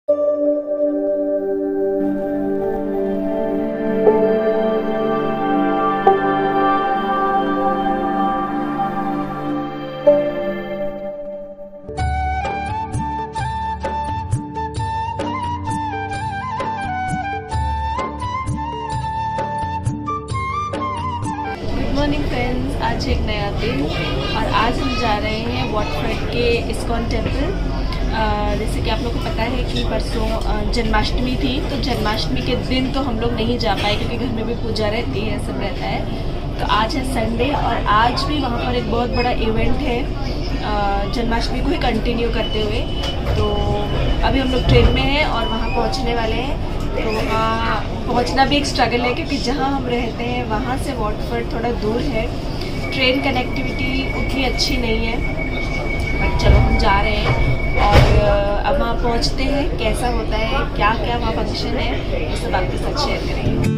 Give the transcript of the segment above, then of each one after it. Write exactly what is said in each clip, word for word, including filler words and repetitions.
Morning friends, आज एक नया दिन और आज हम जा रहे हैं वॉटफोर्ड के इस्कॉन टेम्पल। जैसे कि आप लोगों को पता है कि परसों जन्माष्टमी थी, तो जन्माष्टमी के दिन तो हम लोग नहीं जा पाए क्योंकि घर में भी पूजा रहती है, सब रहता है। तो आज है संडे और आज भी वहाँ पर एक बहुत बड़ा इवेंट है जन्माष्टमी को ही कंटिन्यू करते हुए। तो अभी हम लोग ट्रेन में हैं और वहाँ पहुँचने वाले हैं। तो वहाँ पहुँचना भी एक स्ट्रगल है क्योंकि जहाँ हम रहते हैं वहाँ से वॉटफोर्ड थोड़ा दूर है, ट्रेन कनेक्टिविटी उतनी अच्छी नहीं है। बट चलो हम जा रहे हैं और अब वहाँ पहुँचते हैं, कैसा होता है, क्या क्या वहाँ फंक्शन है, ये सब आपके साथ शेयर करेंगे।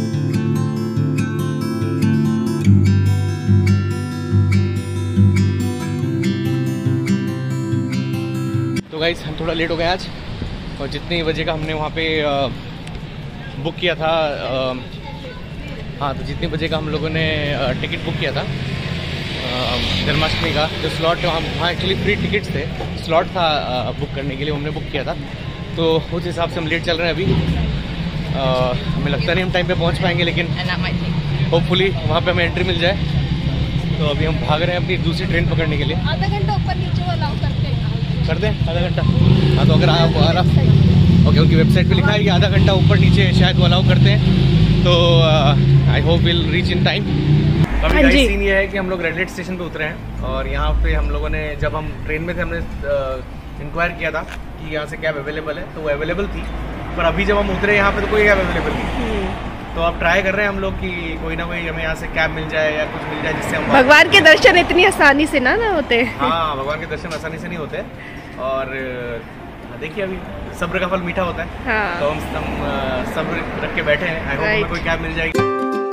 तो गाइस हम थोड़ा लेट हो गए आज, और जितने बजे का हमने वहाँ पे बुक किया था, हाँ तो जितने बजे का हम लोगों ने टिकट बुक किया था जन्माष्टमी का, जो स्लॉट हम वहाँ एक्चुअली फ्री टिकट्स थे, स्लॉट था बुक करने के लिए, हमने बुक किया था। तो उस हिसाब से हम लेट चल रहे हैं अभी। आ, हमें लगता नहीं हम टाइम पे पहुँच पाएंगे, लेकिन होपफुली वहाँ पे हमें एंट्री मिल जाए। तो अभी हम भाग रहे हैं अपनी दूसरी ट्रेन पकड़ने के लिए। आधा घंटा ऊपर नीचे अलाउ करते हैं, कर दें आधा घंटा। हाँ तो अगर आप आ रहा ओके, उनकी वेबसाइट पे लिखा है कि आधा घंटा ऊपर नीचे शायद वो अलाउ करते हैं। तो I hope will reach in time. अभी गाइस सीन ये है कि हम लोग रेड लाइट स्टेशन पे उतरे हैं और यहाँ पे हम लोगों ने, जब हम ट्रेन में थे, हमने इंक्वायर किया था कि यहाँ से कैब अवेलेबल है, तो वो अवेलेबल थी। पर अभी जब हम उतरे यहाँ पे तो कोई कैब अवेलेबल नहीं। तो अब ट्राई कर रहे हैं हम लोग कि कोई ना कोई हमें यहाँ से कैब मिल जाए या कुछ मिल जाए जिससे हम भगवान के दर्शन इतनी आसानी से ना ना होते। हाँ, भगवान के दर्शन आसानी से नहीं होते। और देखिए अभी सब्र का फल मीठा होता है। हाँ। तो हम हम सब्र रख के बैठे हैं। आई होप हमें कोई कैब मिल जाएगी।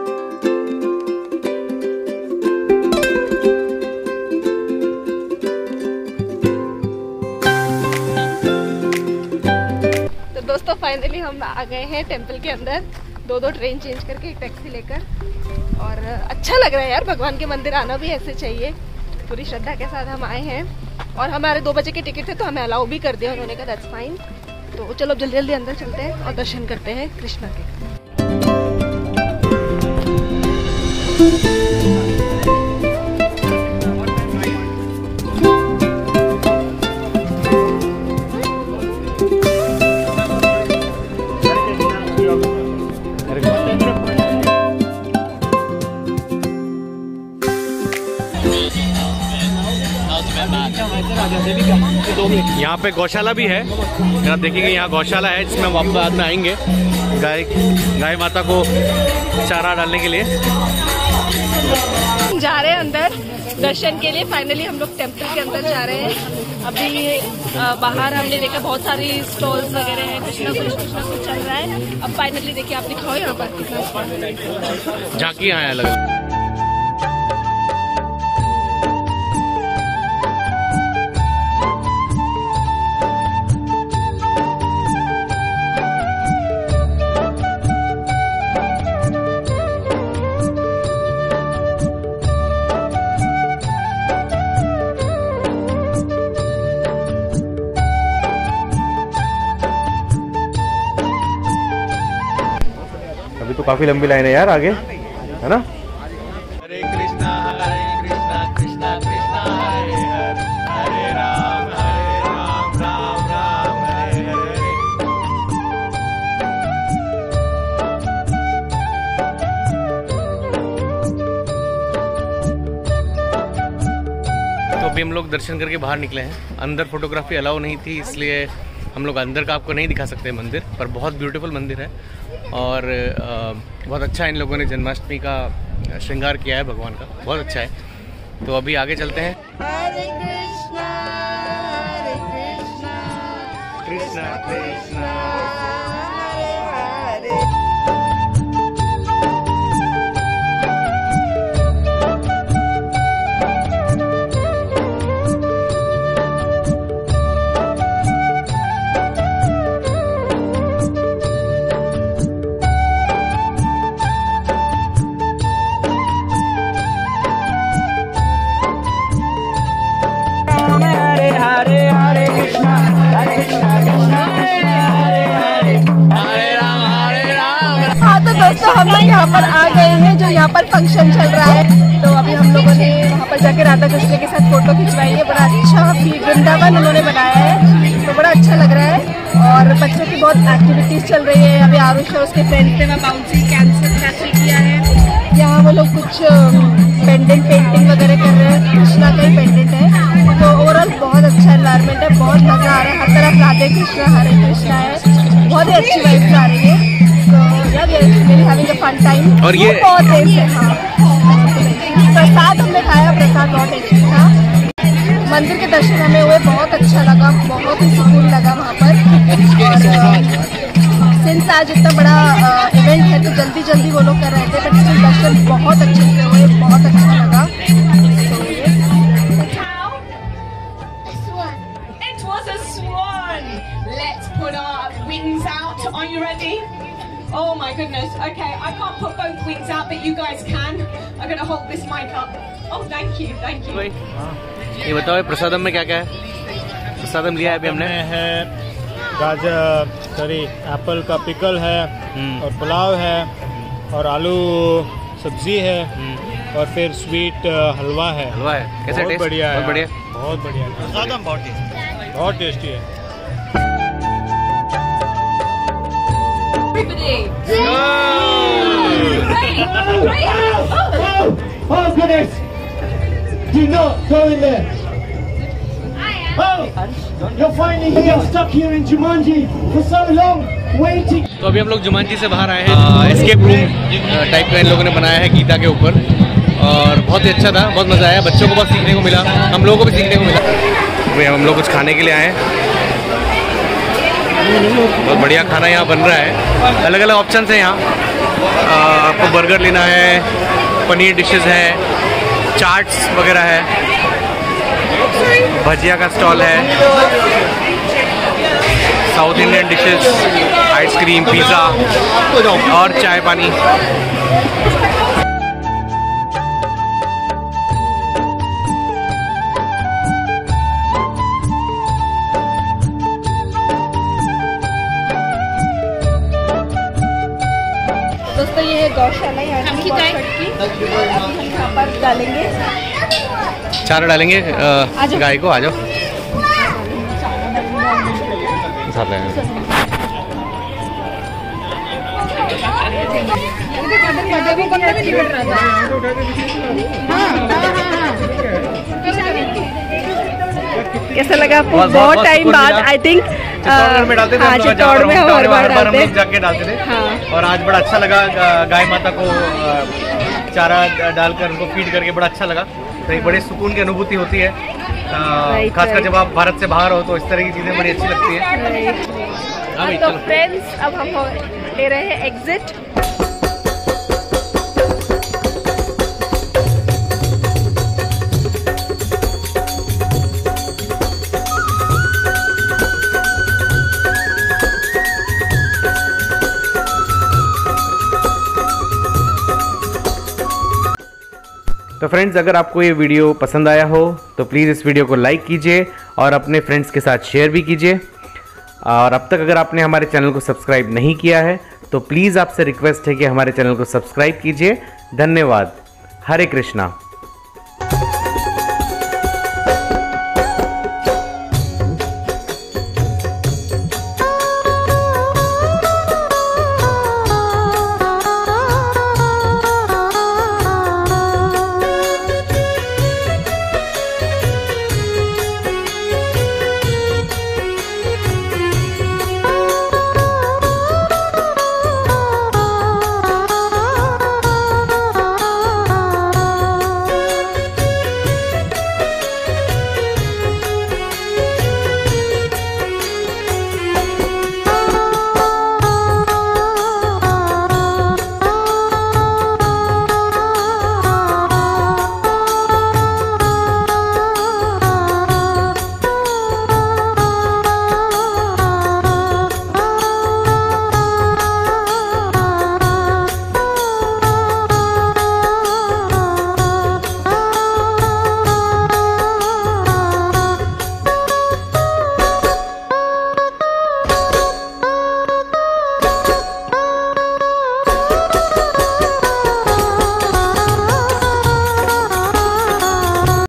तो दोस्तों फाइनली हम आ गए हैं टेम्पल के अंदर, दो दो ट्रेन चेंज करके, एक टैक्सी लेकर। और अच्छा लग रहा है यार, भगवान के मंदिर आना भी ऐसे चाहिए। पूरी श्रद्धा के साथ हम आए हैं और हमारे दो बजे के टिकट थे तो हमें अलाउ भी कर दिया उन्होंने, कहा दैट्स फाइन। तो चलो जल्दी जल्दी अंदर चलते हैं और दर्शन करते हैं कृष्णा के। यहाँ पे गौशाला भी है, आप देखेंगे यहाँ गौशाला है जिसमें हम बाद में आएंगे गाय गाय माता को चारा डालने के लिए। जा रहे हैं अंदर दर्शन के लिए। फाइनली हम लोग टेम्पल के अंदर जा रहे हैं। अभी बाहर हमने देखा बहुत सारी स्टॉल्स वगैरह हैं, कुछ ना कुछ कुछ ना कुछ चल रहा है। अब फाइनली देखिए, आप दिखाओ यहाँ पर कितना झांकी आया अलग। तो काफी लंबी लाइन है यार आगे, है ना। हरे कृष्णा हरे कृष्णा कृष्णा कृष्णा हरे हरे, हरे राम हरे राम राम राम हरे हरे। तो अभी हम लोग दर्शन करके बाहर निकले हैं। अंदर फोटोग्राफी अलाउ नहीं थी, इसलिए हम लोग अंदर का आपको नहीं दिखा सकते मंदिर, पर बहुत ब्यूटीफुल मंदिर है और बहुत अच्छा इन लोगों ने जन्माष्टमी का श्रृंगार किया है भगवान का, बहुत अच्छा है। तो अभी आगे चलते हैं। हरे कृष्णा हरे कृष्णा कृष्णा कृष्णा हरे हरे। हम लोग यहाँ पर आ गए हैं, जो यहाँ पर फंक्शन चल रहा है। तो अभी हम लोगों ने वहाँ पर जाके राधा कृष्ण के साथ फोटो खिंचवाई है। बड़ा अच्छा वृंदावन उन्होंने बनाया है, तो बड़ा अच्छा लग रहा है। और बच्चों की बहुत एक्टिविटीज चल रही है। अभी आरुष और उसके फ्रेंड्स ने वहाँ बाउंसी कैंसिल कैंसिल किया है। यहाँ वो लोग कुछ पेंडेंट पेंटिंग वगैरह कर रहे हैं, कृष्णा का ही पेंडेंट है। तो ओवरऑल बहुत अच्छा एनवायरनमेंट है, बहुत मजा आ रहा है। हर तरफ राधे कृष्णा हरे कृष्णा है, बहुत ही अच्छी वाइब्स आ रही है। फन टाइम और ये बहुत देर से, हाँ, प्रसाद हमने खाया, प्रसाद बहुत टेस्टी था। मंदिर के दर्शन हमें हुए, बहुत अच्छा लगा, बहुत ही सुकून लगा वहाँ पर। सिंस आज इतना बड़ा इवेंट है तो जल्दी जल्दी वो लोग कर रहे थे, बट इसके दर्शन बहुत अच्छे से हुए, बहुत अच्छा लगा। Oh my goodness. Okay, I can't put both wings out, but you guys can. I'm going to hold this mic up. Oh, thank you, thank you. ये बताओ ये प्रसादम में क्या क्या है? प्रसादम लिया है अभी हमने है गाजर, सॉरी एप्पल का पिकल है, और पुलाव है, और आलू सब्जी है, और फिर स्वीट हलवा है। हलवा है, कैसे टेस्ट? बढ़िया है, बहुत बढ़िया, बहुत बढ़िया। प्रसादम बहुत टेस्टी, बहुत टेस्टी है। Oh, oh goodness! Do not go in there. Oh, you're finally here, stuck here in Jumanji for so long, waiting. तो अभी हम लोग जुमांजी से बाहर आए हैं। एस्केप रूम टाइप का इन लोगों ने बनाया है गीता के ऊपर, और बहुत ही अच्छा था, बहुत मजा आया। बच्चों को बहुत सीखने को मिला, हम लोगों को भी सीखने को मिला। भाई हम लोग कुछ खाने के लिए आए हैं, बहुत बढ़िया खाना यहाँ बन रहा है। अलग अलग ऑप्शन है यहाँ, आपको बर्गर लेना है, पनीर डिशेस है, चाट्स वगैरह है, भजिया का स्टॉल है, south Indian dishes, ice cream, pizza और चाय पानी। दोस्तों ये है गौशाला यहाँ की, अभी हम यहाँ पर डालेंगे चारा डालेंगे गाय को। आ जाओ कैसा लगा आपको? बहुत टाइम बाद आई थिंक चित्तौड़गढ़ में डालते थे, हाँ, चित्तौड़ में हर बार डालते हैं, जाके डालते थे। हाँ। और आज बड़ा अच्छा लगा, गाय माता को चारा डालकर उनको फीड करके बड़ा अच्छा लगा। तो एक बड़े सुकून की अनुभूति होती है, खासकर जब आप भारत से बाहर हो तो इस तरह की चीजें बड़ी अच्छी लगती है। तो फ्रेंड्स अब हम ले रहे हैं एग्जिट। तो फ्रेंड्स, अगर आपको ये वीडियो पसंद आया हो तो प्लीज़ इस वीडियो को लाइक कीजिए और अपने फ्रेंड्स के साथ शेयर भी कीजिए। और अब तक अगर आपने हमारे चैनल को सब्सक्राइब नहीं किया है तो प्लीज़ आपसे रिक्वेस्ट है कि हमारे चैनल को सब्सक्राइब कीजिए। धन्यवाद। हरे कृष्णा।